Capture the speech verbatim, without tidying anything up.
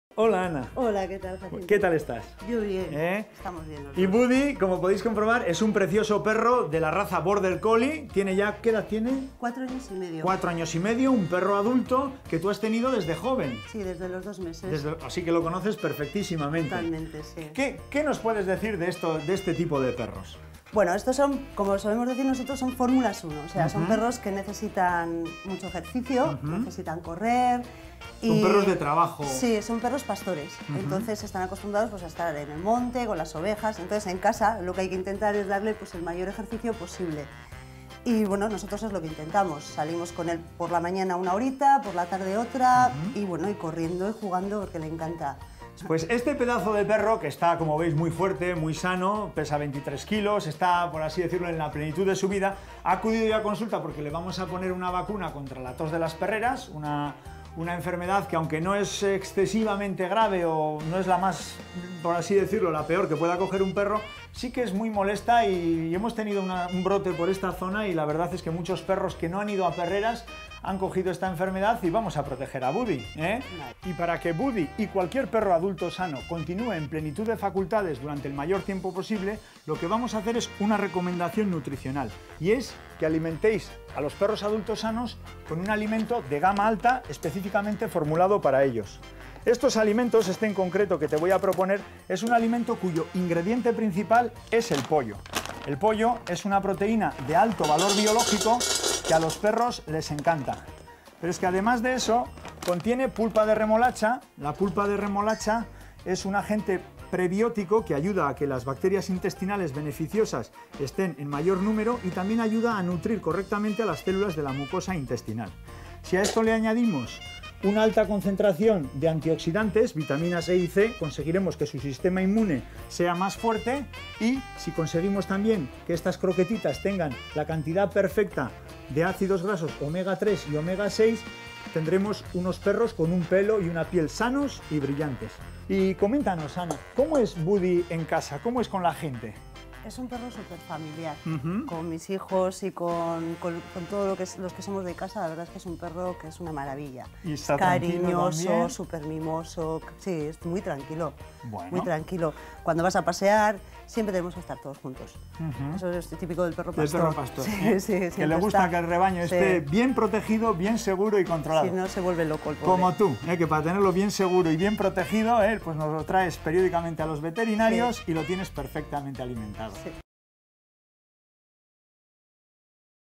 Hola Ana. Hola, ¿qué tal, Jacinto? ¿Qué tal estás? Yo bien, ¿Eh? estamos bien. Y Buddy, como podéis comprobar, es un precioso perro de la raza Border Collie. Tiene ya, ¿qué edad tiene? Cuatro años y medio. Cuatro años y medio, un perro adulto que tú has tenido desde joven. Sí, desde los dos meses. Desde- así que lo conoces perfectísimamente. Totalmente, sí. ¿Qué, qué nos puedes decir de, esto, de este tipo de perros? Bueno, estos son, como solemos decir nosotros, son fórmulas uno. O sea, son Ujú. perros que necesitan mucho ejercicio, Ujú. necesitan correr. Son perros de trabajo. Sí, son perros pastores. Ujú. Entonces están acostumbrados pues, a estar en el monte, con las ovejas. Entonces en casa lo que hay que intentar es darle pues, el mayor ejercicio posible. Y bueno, nosotros es lo que intentamos. Salimos con él por la mañana una horita, por la tarde otra, Ujú. y bueno, y corriendo y jugando porque le encanta. Pues este pedazo de perro, que está, como veis, muy fuerte, muy sano, pesa veintitrés kilos, está, por así decirlo, en la plenitud de su vida, ha acudido ya a consulta porque le vamos a poner una vacuna contra la tos de las perreras, una, una enfermedad que, aunque no es excesivamente grave o no es la más, por así decirlo, la peor que pueda coger un perro, sí que es muy molesta y, y hemos tenido una- un brote por esta zona y la verdad es que muchos perros que no han ido a perreras han cogido esta enfermedad y vamos a proteger a Buddy, ¿eh? Y para que Buddy y cualquier perro adulto sano continúe en plenitud de facultades durante el mayor tiempo posible, lo que vamos a hacer es una recomendación nutricional y es que alimentéis a los perros adultos sanos con un alimento de gama alta específicamente formulado para ellos. Estos alimentos, este en concreto que te voy a proponer, es un alimento cuyo ingrediente principal es el pollo. El pollo es una proteína de alto valor biológico que a los perros les encanta. Pero es que además de eso, contiene pulpa de remolacha. La pulpa de remolacha es un agente prebiótico que ayuda a que las bacterias intestinales beneficiosas estén en mayor número y también ayuda a nutrir correctamente a las células de la mucosa intestinal. Si a esto le añadimos una alta concentración de antioxidantes, vitaminas E y C, conseguiremos que su sistema inmune sea más fuerte y si conseguimos también que estas croquetitas tengan la cantidad perfecta de ácidos grasos omega tres y omega seis, tendremos unos perros con un pelo y una piel sanos y brillantes. Y coméntanos, Ana, ¿cómo es Buddy en casa? ¿Cómo es con la gente? Es un perro súper familiar. Ujú. Con mis hijos y con, con, con todos lo que es- los que somos de casa, la verdad es que es un perro que es una maravilla. Y está tranquilo Cariñoso, también. súper mimoso, sí, es muy tranquilo. Bueno. Muy tranquilo. Cuando vas a pasear, siempre tenemos que estar todos juntos. Ujú. Eso es típico del perro Del pastor. perro pastor, Sí, ¿eh? sí, Que le siempre gusta está- que el rebaño sí. esté bien protegido, bien seguro y controlado. Si no, se vuelve loco el pobre. Como tú, ¿eh? Que para tenerlo bien seguro y bien protegido, ¿eh? Pues nos lo traes periódicamente a los veterinarios y lo tienes perfectamente alimentado. Sí.